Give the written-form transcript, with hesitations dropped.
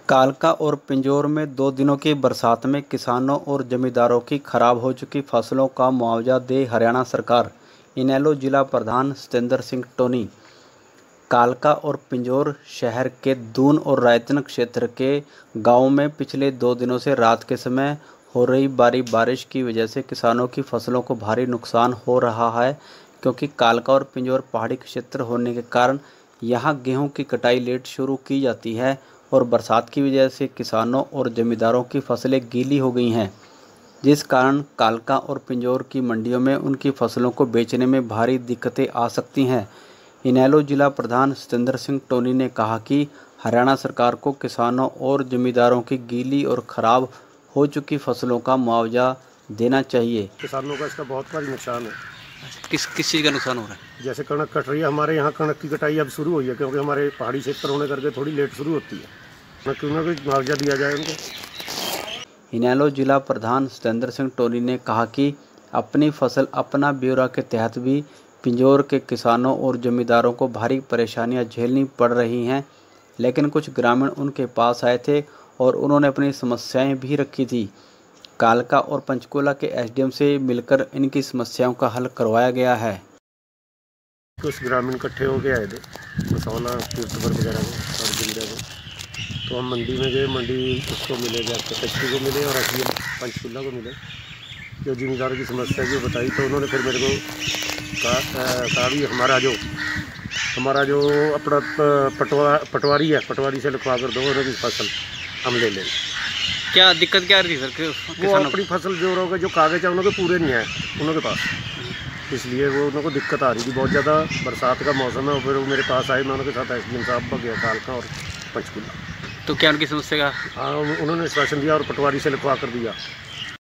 कालका और पिंजौर में 2 दिनों की बरसात में किसानों और जमींदारों की खराब हो चुकी फसलों का मुआवजा दे हरियाणा सरकार। इनेलो जिला प्रधान सतेंद्र सिंह टोनी। कालका और पिंजौर शहर के दून और रायतन क्षेत्र के गांवों में पिछले 2 दिनों से रात के समय हो रही भारी बारिश की वजह से किसानों की फसलों को भारी नुकसान हो रहा है, क्योंकि कालका और पिंजौर पहाड़ी क्षेत्र होने के कारण यहां गेहूं की कटाई लेट शुरू की जाती है और बरसात की वजह से किसानों और जमींदारों की फसलें गीली हो गई हैं, जिस कारण कालका और पिंजौर की मंडियों में उनकी फसलों को बेचने में भारी दिक्कतें आ सकती हैं। इनेलो जिला प्रधान सतेंद्र सिंह टोनी ने कहा कि हरियाणा सरकार को किसानों और जमींदारों की गीली और खराब हो चुकी फसलों का मुआवजा देना चाहिए। किसानों का इसका बहुत भारी नुकसान है। किस चीज़ का नुकसान हो रहा है? जैसे कणक कट रही है, हमारे यहाँ कणक की कटाई अब शुरू हुई है, क्योंकि हमारे पहाड़ी क्षेत्र होने करके थोड़ी लेट शुरू होती है। क्यों ना कोई मुआवजा दिया जाए उनको। इनेलो जिला प्रधान सतेंद्र सिंह टोनी ने कहा कि अपनी फसल अपना ब्यौरा के तहत भी पिंजौर के किसानों और जमींदारों को भारी परेशानियां झेलनी पड़ रही हैं, लेकिन कुछ ग्रामीण उनके पास आए थे और उन्होंने अपनी समस्याएं भी रखी थी। कालका और पंचकूला के एसडीएम से मिलकर इनकी समस्याओं का हल करवाया गया है। कुछ ग्रामीण इकट्ठे होकर आए थे मसौला तीर्थपुर वगैरह में और जिंदा में, तो हम मंडी में गए। मंडी उसको मिले, जाकर कच्ची को मिले और एसडीएम पंचकूला को मिले। जो जिम्मेदारों की समस्या जो बताई, तो उन्होंने फिर मेरे को कहा भी हमारा जो अपना पटवारी है, पटवारी से लिखवा कर दो, उन्होंने फसल हम ले लें। क्या दिक्कत क्या रही सर? वो अपनी फसल जो कागज है उनके पूरे नहीं आए उनके पास, इसलिए वो उनको दिक्कत आ रही थी बहुत ज़्यादा। बरसात का मौसम है, फिर वो मेरे पास आए, मैं उनके साथ एसडीएम साहब पर गया कालका और पंचकूला। तो क्या उनकी समस्या का? हाँ, उन्होंने आश्वासन दिया और पटवारी से लिखवा कर दिया।